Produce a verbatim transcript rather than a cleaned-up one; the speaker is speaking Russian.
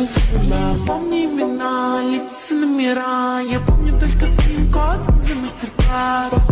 всегда. Помни имена, лица, номера. Я помню только пин-код за мастер-класс.